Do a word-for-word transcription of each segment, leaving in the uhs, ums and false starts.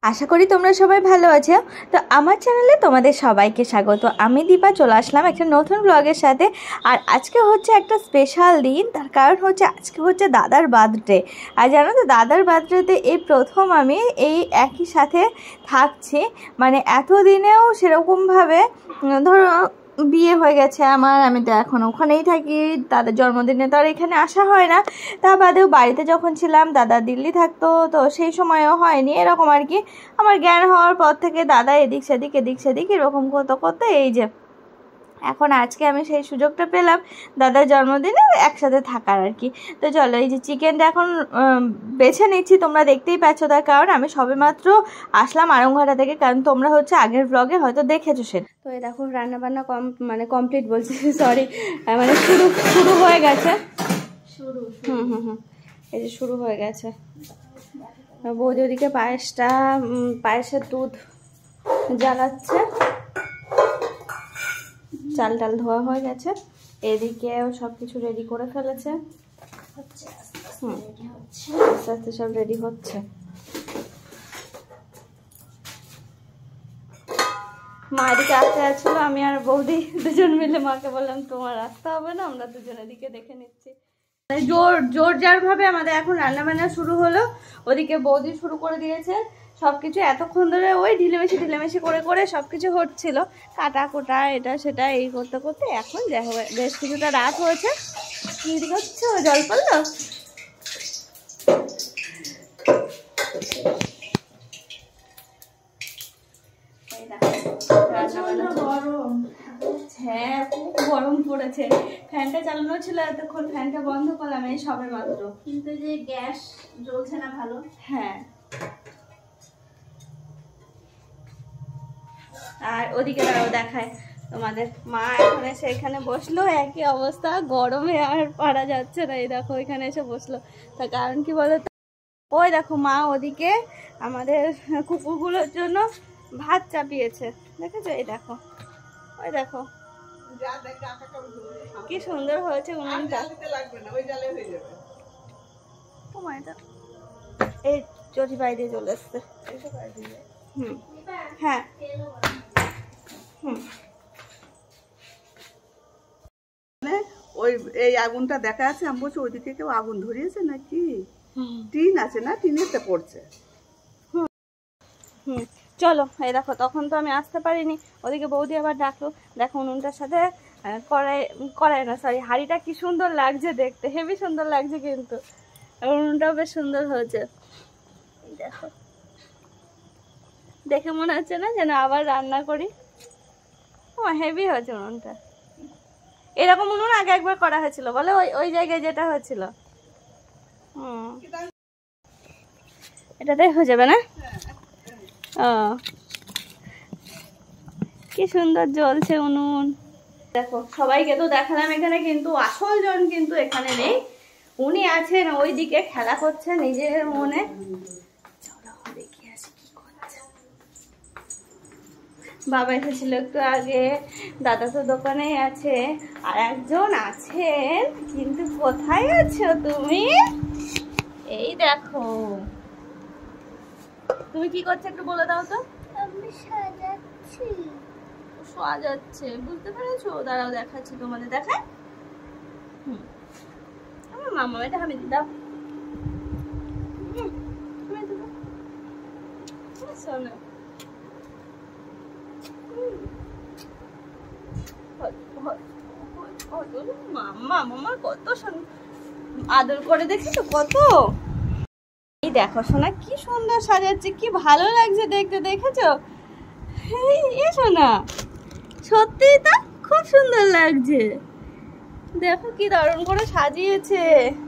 আশা করি তোমরা সবাই ভালো আছো। তো আমার চ্যানেলে তোমাদের সবাইকে স্বাগত। আমি দীপা চলে আসলাম একটা নতুন ব্লগের সাথে। আর আজকে হচ্ছে একটা স্পেশাল দিন, তার কারণ হচ্ছে আজকে হচ্ছে দাদার বার্থডে। আর জানো তো, দাদার বার্থডেতে এই প্রথম আমি এই একই সাথে থাকছি। মানে এতদিনেও সেরকমভাবে ধরো বিয়ে হয়ে গেছে আমার, আমি তো এখন ওখানেই থাকি, দাদার জন্মদিনে তো আর এখানে আসা হয় না। তা বাদেও বাড়িতে যখন ছিলাম দাদা দিল্লি থাকতো, তো সেই সময়ও হয়নি এরকম আর কি। আমার জ্ঞান হওয়ার পর থেকে দাদা এদিক সেদিক এদিক সেদিক এরকম করতে করতে এই যে এখন আজকে আমি সেই সুযোগটা পেলাম দাদার জন্মদিনে একসাথে থাকার আর কি। তো চলো, এই যে চিকেনটা এখন বেছে নিচ্ছি, তোমরা দেখতেই পাচ্ছ। তার কারণ আমি সবেমাত্র আসলাম আরংঘাটা থেকে, কারণ তোমরা হচ্ছে আগের ব্লগে হয়তো দেখেছো সেটা। তো এই দেখো রান্নাবান্না কম মানে কমপ্লিট বলছি, সরি, মানে শুরু শুরু হয়ে গেছে। শুরু হুম হুম হুম এই যে শুরু হয়ে গেছে। বৌদি ওদিকে পায়েসটা পায়েসের দুধ জ্বালাচ্ছে, চাল টাল ধোয়া হয়ে গেছে, এদিকেও সব কিছু রেডি করে ফেলেছে। হুম আস্তে আস্তে সব রেডি হচ্ছে। মা এদিকে আসতে যাচ্ছিল, আমি আর বৌদি দুজন মিলে মাকে বললাম তোমার আসতে হবে না, আমরা দুজন এদিকে দেখে নিচ্ছি। জোর জোর যার ভাবে আমাদের এখন রান্না বান্না শুরু হলো। ওদিকে বৌদি শুরু করে দিয়েছে সবকিছু। এতক্ষণ ধরে ওই ঢিলেমেশি ঢিলেমেশি করে করে সবকিছু হচ্ছিল, কাটা কোটা এটা সেটা এই করতে করতে এখন দেখো বেশ কিছুটা রাত হয়েছে। কি করছো, জল পড়লো? হ্যাঁ খুব গরম পড়েছে, ফ্যানটা চালানো ছিল এতক্ষণ, ফ্যানটা বন্ধ করলাম এই সবে মাত্র। কিন্তু যে গ্যাস জ্বলছে না ভালো। হ্যাঁ, আর ওদিকে দাঁড়াও দেখায় তোমাদের। মা এখন এসে এখানে বসলো, একই অবস্থা, গরমে আর পারা যাচ্ছে না। এই দেখো এখানে এসে বসলো, তার কারণ কি বলো তো, ওই দেখো মা ওদিকে আমাদের কুকুরগুলোর জন্য ভাত চাপিয়েছে, দেখেছো? এই দেখো, ওই দেখো কি সুন্দর হয়েছে উনুনটা। এই চটি বাইরে চলে এসছে। হুম হ্যাঁ হুম ওই এই আগুনটা দেখা আছে, আমি বলছি ওইদিকে কেউ আগুন ধরিয়েছে নাকি, টিন আছে না, টিনেতে পড়ছে। হুম হুম চলো, এই দেখো তখন তো আমি আসতে পারিনি, ওদিকে বৌদি আবার ডাকলো। দেখো উনুনটার সাথে কড়াই কড়াই না সরি হাঁড়িটা কি সুন্দর লাগছে দেখতে, হেভি সুন্দর লাগছে, কিন্তু উনুনটাও বেশ সুন্দর হয়েছে। দেখো দেখে মনে হচ্ছে না যেন আবার রান্না করি। ও হেভি হয়েছে উনুনটা। এরকম উনুন আগে একবার করা হয়েছিল বলে, ওই ওই জায়গায় যেটা হয়েছিল। হুম এটাতে হয়ে যাবে না? ও কি সুন্দর জ্বলছে উনুন। দেখো সবাইকে তো দেখালাম এখানে, কিন্তু আসল জন কিন্তু এখানে নেই, উনি আছেন ওইদিকে খেলা করছে নিজের মনে। বাবা এসেছিল একটু আগে, দাদা তো দোকানেই আছে, আর একজন আছেন, কিন্তু কোথায় আছো তুমি? এই দেখো, তুমি কি করছো একটু বলে দাও তো। আমি সাজাচ্ছি। সাজাচ্ছে, বুঝতে পেরেছো? দাঁড়াও দেখাচ্ছি তোমাদের, দেখায়। হুম আমার মামা এটা আমি দাও, শোনো মাম্মা মামা কত আদর করে, দেখেছো কত? এই দেখো সোনা কি সুন্দর সাজাচ্ছে, কি ভালো লাগছে দেখতে, দেখেছো? এই সোনা সত্যি তো খুব সুন্দর লাগছে, দেখো কি দারুণ করে সাজিয়েছে।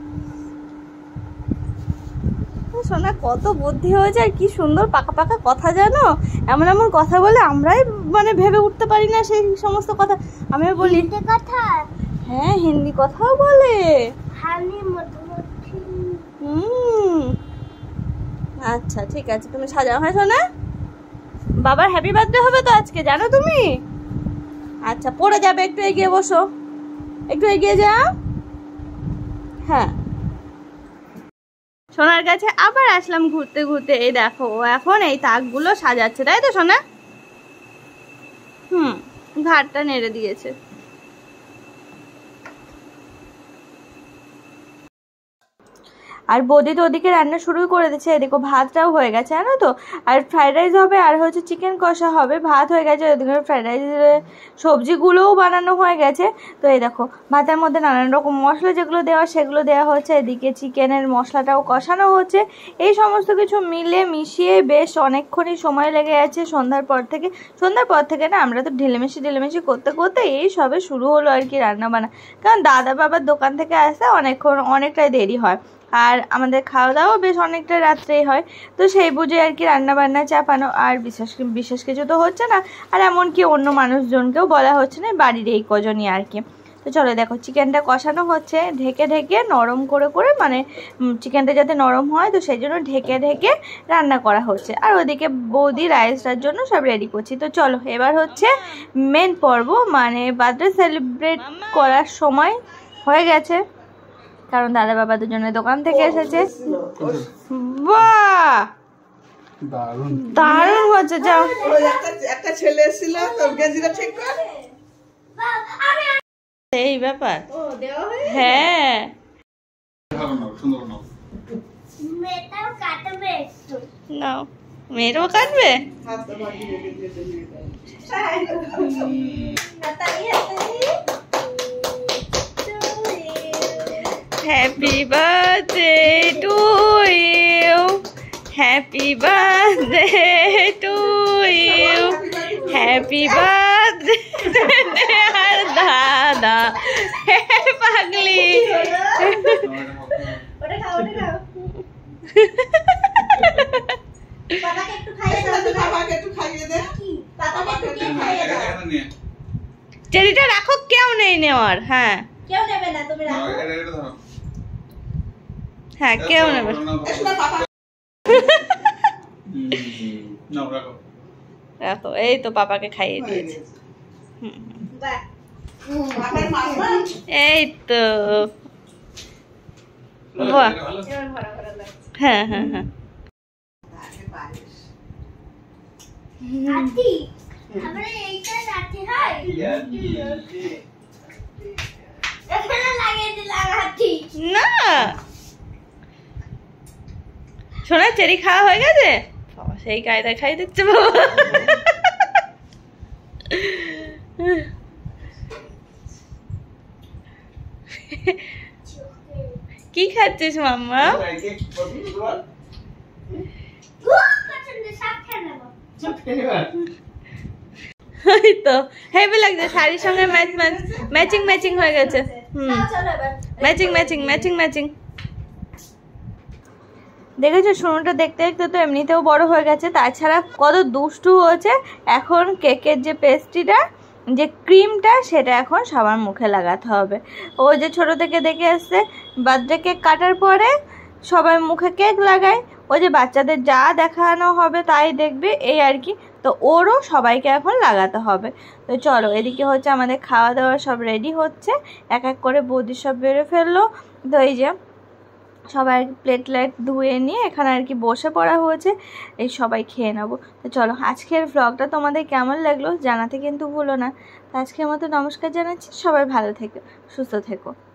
সোনা কত বুদ্ধি হয়েছে, আর কি সুন্দর পাকা পাকা কথা, জানো? এমন এমন কথা বলে আমরাই মানে ভেবে উঠতে পারি না সেই সমস্ত কথা। আমি বলি কথা, হ্যাঁ হিন্দি কথাও বলে। হুম আচ্ছা ঠিক আছে, তুমি সাজাও। হ্যাঁ সোনা, বাবার হ্যাপি বার্থডে হবে তো আজকে, জানো তুমি? আচ্ছা পড়ে যাবে, একটু এগিয়ে বসো, একটু এগিয়ে যাও। হ্যাঁ সোনার কাছে আবার আসলাম ঘুরতে ঘুরতে। এই দেখো ও এখন এই তাকগুলো সাজাচ্ছে, তাই তো সোনা? হুম, ঘাটটা নেড়ে দিয়েছে। আর বৌদি তো ওদিকে রান্না শুরু করে দিচ্ছে, এদিকে ভাতটাও হয়ে গেছে জানো তো। আর ফ্রাইড রাইস হবে, আর হচ্ছে চিকেন কষা হবে। ভাত হয়ে গেছে, ওদিকে ফ্রাইড রাইসের সবজিগুলোও বানানো হয়ে গেছে। তো এই দেখো ভাতের মধ্যে নানান রকম মশলা যেগুলো দেওয়া সেগুলো দেওয়া হচ্ছে, এদিকে চিকেনের মশলাটাও কষানো হচ্ছে। এই সমস্ত কিছু মিলে মিশিয়ে বেশ অনেকক্ষণই সময় লেগে যাচ্ছে সন্ধ্যার পর থেকে। সন্ধ্যার পর থেকে না, আমরা তো ঢেলেমেশি ঢেলেমেশি করতে করতে এই সবে শুরু হলো আর কি রান্না বান্না। কারণ দাদা বাবার দোকান থেকে আসতে অনেকক্ষণ অনেকটাই দেরি হয়, আর আমাদের খাওয়া দাওয়া বেশ অনেকটা রাত্রেই হয়। তো সেই বুঝে আর কি রান্নাবান্না চাপানো, আর বিশেষ বিশেষ কিছু তো হচ্ছে না, আর এমনকি অন্য মানুষজনকেও বলা হচ্ছে না, বাড়ির এই কজনই আর কি। তো চলো দেখো চিকেনটা কষানো হচ্ছে ঢেকে ঢেকে নরম করে করে, মানে চিকেনটা যাতে নরম হয় তো সেই জন্য ঢেকে ঢেকে রান্না করা হচ্ছে। আর ওদিকে বৌদি রাইসটার জন্য সব রেডি করছি। তো চলো এবার হচ্ছে মেন পর্ব, মানে বার্থডে সেলিব্রেট করার সময় হয়ে গেছে, কারণ দাদা বাবা দুজনে দোকান থেকে এসেছে। বাহ দারুণ হচ্ছে। যাও একটা ছেলে এসেছিল তো গেঞ্জিটা ঠিক কর। এই ব্যাপার। হ্যাঁ নাও, মেয়েটাও কাটবে। Happy birthday to you, happy birthday to you, happy birthday dear dada, pagli। ওটা খাও, ওটা খাও। বাবাকে একটু খাইয়ে দাও, বাবাকে একটু খাইয়ে দে। বাবাকে একটু খাইয়ে দাও। চেরিটা রাখো, কেউ নেই নেওয়ার। হ্যাঁ কেউ নেবে না, তুমি রাখো। হ্যাঁ কেউ নেবে। রাখো, এই তো পাপাকে খাইয়ে দিয়েছে। এই তো বাহ, হ্যাঁ হ্যাঁ হ্যাঁ। আন্টি আমরা এইটা রাখি হয়, এখানে লাগিয়ে দিলাম আন্টি। না সোনা চেরি খাওয়া হয়ে গেছে, সেই কায়দা খাই দিচ্ছে বাবা। কি খাচ্ছিস মাম্মা? ওই তো হেভি লাগছে, শাড়ির সঙ্গে ম্যাচ ম্যাচ ম্যাচিং ম্যাচিং হয়ে গেছে। হুম ম্যাচিং ম্যাচিং ম্যাচিং ম্যাচিং। দেখেছো শুনুটা দেখতে দেখতে তো এমনিতেও বড় হয়ে গেছে, তাছাড়া কত দুষ্টু হয়েছে। এখন কেকের যে পেস্ট্রিটা, যে ক্রিমটা, সেটা এখন সবার মুখে লাগাতে হবে। ও যে ছোট থেকে দেখে আসছে বার্থডে কেক কাটার পরে সবাই মুখে কেক লাগায়, ও যে বাচ্চাদের যা দেখানো হবে তাই দেখবে, এই আর কি। তো ওরও সবাইকে এখন লাগাতে হবে। তো চলো এদিকে হচ্ছে আমাদের খাওয়া দাওয়া সব রেডি হচ্ছে, এক এক করে বৌদি সব বেড়ে ফেললো। তো এই যে সবাই প্লেট প্লেট ধুয়ে নিয়ে এখানে আর কি বসে পড়া হয়েছে, এই সবাই খেয়ে নেবো। তো চলো আজকের ভ্লগটা তোমাদের কেমন লাগলো জানাতে কিন্তু ভুলো না। তো আজকের মতো নমস্কার জানাচ্ছি, সবাই ভালো থেকো, সুস্থ থেকো।